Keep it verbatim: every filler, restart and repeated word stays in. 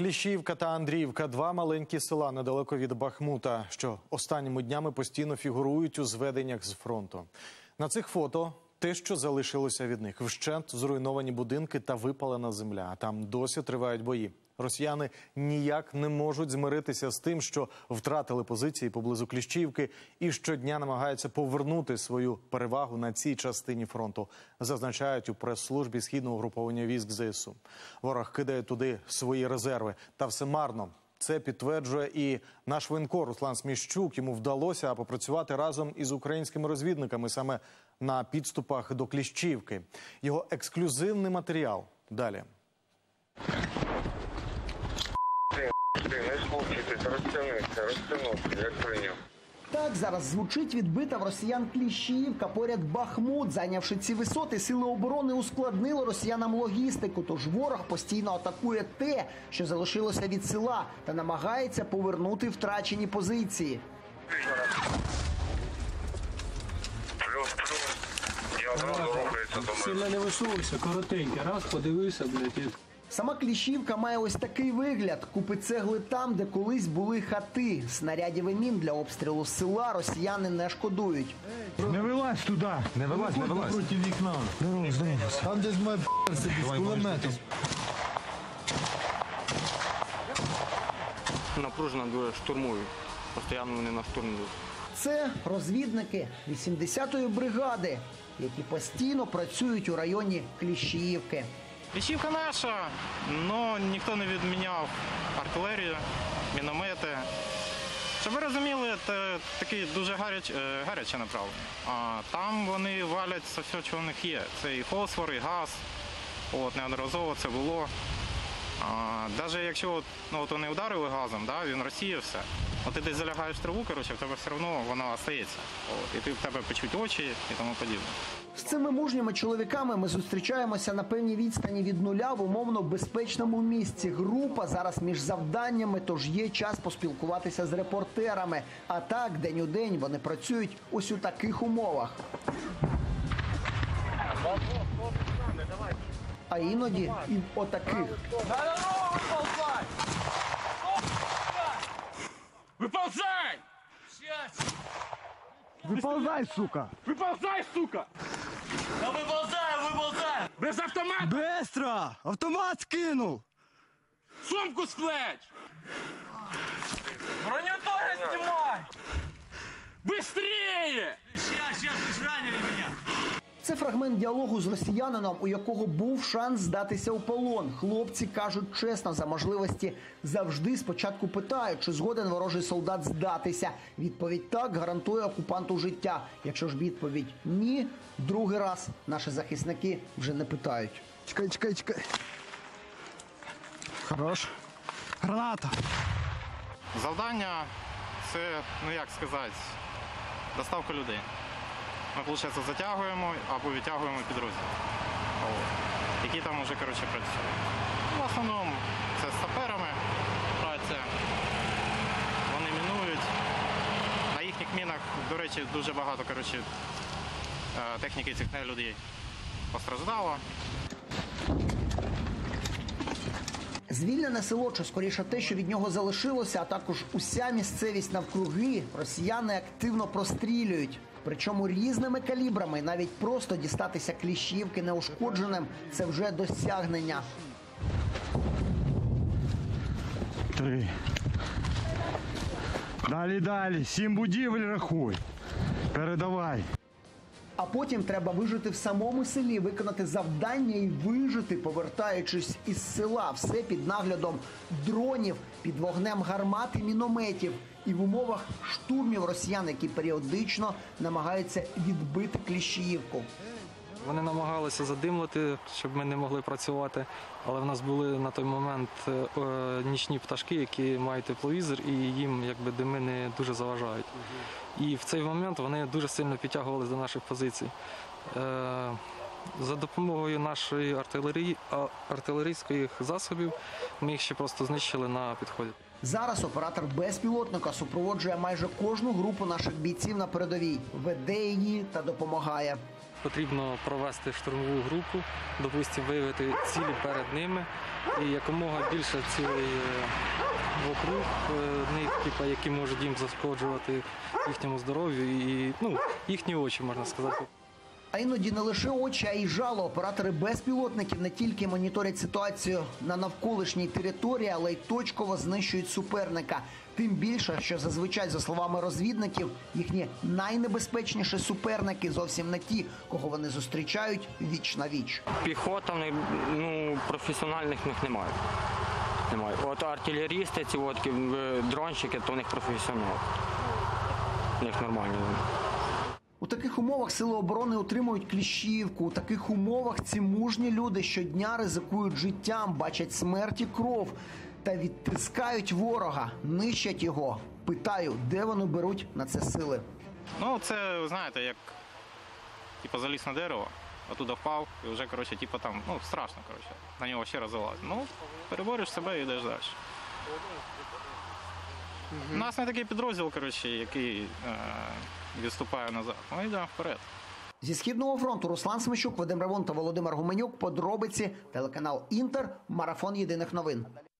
Кліщіївка та Андріївка – два маленькі села недалеко від Бахмута, що останніми днями постійно фігурують у зведеннях з фронту. На цих фото те, що залишилося від них. Вщент зруйновані будинки та випалена земля. А там досі тривають бої. Росіяни ніяк не можуть змиритися з тим, що втратили позиції поблизу Кліщіївки і щодня намагаються повернути свою перевагу на цій частині фронту, зазначають у прес-службі Східного угруповання військ ЗСУ. Ворог кидає туди свої резерви. Та все марно. Це підтверджує і наш воєнкор Руслан Сміщук. Йому вдалося попрацювати разом із українськими розвідниками саме на підступах до Кліщіївки. Його ексклюзивний матеріал далі. Так зараз звучить відбита в росіян Кліщіївка, поряд Бахмут. Зайнявши ці висоти, сили оборони ускладнили росіянам логістику. Тож ворог постійно атакує те, що залишилося від села, та намагається повернути втрачені позиції. Плюс-плюс. Я одразу рухається до мене. Сильно не висувався, коротенький. Раз, подивився, блядь, і... Сама Кліщіївка має ось такий вигляд. Купи цегли там, де колись були хати. Снарядів і мін для обстрілу села росіяни не шкодують. Не вилазь туди! Не вилазь, не вилазь. Проти вікна. Там десь має п***р собі з кулеметом. Напружено дуже штурмують. Постійно вони на штурм йдуть. Це розвідники вісімдесятої бригади, які постійно працюють у районі Кліщіївки. Кліщіївка наша, але ніхто не відміняв артилерію, міномети. Щоб ви розуміли, це таке дуже гаряч, гаряче направлення. А там вони валять все, що в них є. Це і фосфор, і газ. От, неодноразово це було. Навіть якщо от, ну, от вони ударили газом, да, він розсіявся, от ти десь залягаєш в траву, коротше, в тебе все одно воно остається. От, і ти, в тебе печуть очі і тому подібне. З цими мужніми чоловіками ми зустрічаємося на певній відстані від нуля в умовно безпечному місці. Група зараз між завданнями, тож є час поспілкуватися з репортерами. А так, день у день вони працюють ось у таких умовах. А іноді і в отаких. Виползай! Виползай, сука! Виползай, сука! Я виползаю, виползаю! Без автомата! Быстро! Автомат скинул! Сумку с плеч! Броню тоже снимай! Быстрее! Сейчас, сейчас, вы же ранили меня! Це фрагмент діалогу з росіянином, у якого був шанс здатися у полон. Хлопці кажуть чесно, за можливості завжди спочатку питають, чи згоден ворожий солдат здатися. Відповідь «так» гарантує окупанту життя. Якщо ж відповідь «ні», другий раз наші захисники вже не питають. Чекай, чекай, чекай. Хорош. Граната. Завдання – це, ну як сказати, доставка людей. Ми, виходить, затягуємо або відтягуємо підрозділ, які там вже, коротше, працюють. В основному це з саперами праця, вони мінують. На їхніх мінах, до речі, дуже багато, коротше, техніки цих людей постраждало. Звільнене село, чи скоріше те, що від нього залишилося, а також уся місцевість навкруги, росіяни активно прострілюють. Причому різними калібрами, навіть просто дістатися Кліщіївки неушкодженим – це вже досягнення. Три. Далі, далі. Сім будівель рахуй. Передавай. А потім треба вижити в самому селі, виконати завдання і вижити, повертаючись із села. Все під наглядом дронів, під вогнем гармат і мінометів. І в умовах штурмів росіян, які періодично намагаються відбити Кліщіївку. Вони намагалися задимлити, щоб ми не могли працювати, але в нас були на той момент е, нічні пташки, які мають тепловізор, і їм якби дими не дуже заважають. І в цей момент вони дуже сильно підтягувалися до наших позицій. Е, за допомогою нашої артилерії, артилерійських засобів ми їх ще просто знищили на підході. Зараз оператор безпілотника супроводжує майже кожну групу наших бійців на передовій, веде її та допомагає. потрібно провести штурмову групу, допустимо, виявити цілі перед ними і якомога більше цілей е, вокруг е, них, типу, які можуть їм зашкоджувати їхньому здоров'ю і ну, їхні очі, можна сказати. А іноді не лише очі, а й жало. Оператори безпілотників не тільки моніторять ситуацію на навколишній території, але й точково знищують суперника. Тим більше, що зазвичай, за словами розвідників, їхні найнебезпечніші суперники зовсім не ті, кого вони зустрічають віч на віч. Піхота, в них, ну, професіональних в них немає. Немає. От артилерісти, ці от, е, дронщики, то в них професіонал. В них нормально. У таких умовах сили оборони утримують Кліщіївку. У таких умовах ці мужні люди щодня ризикують життям, бачать смерть і кров та відтискають ворога, нищать його. Питаю, де вони беруть на це сили? Ну, це, ви знаєте, як типу, заліз на дерево, оттуда впав, і вже, коротше, типу, там, ну, страшно, коротше, на нього ще раз залазить. Ну, перебориш себе і йдеш далі. У нас не такий підрозділ, коротше, який е, відступає назад. Ми йдемо вперед. Зі Східного фронту Руслан Смещук, Вадим Равун та Володимир Гуменюк. Подробиці, телеканал Інтер, марафон єдиних новин.